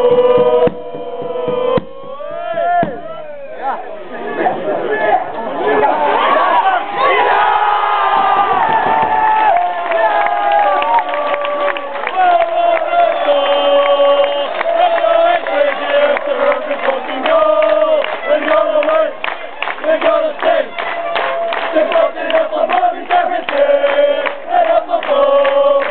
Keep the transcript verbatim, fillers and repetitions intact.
We're gonna stay. They're fucking up our movies every day. And up the phone.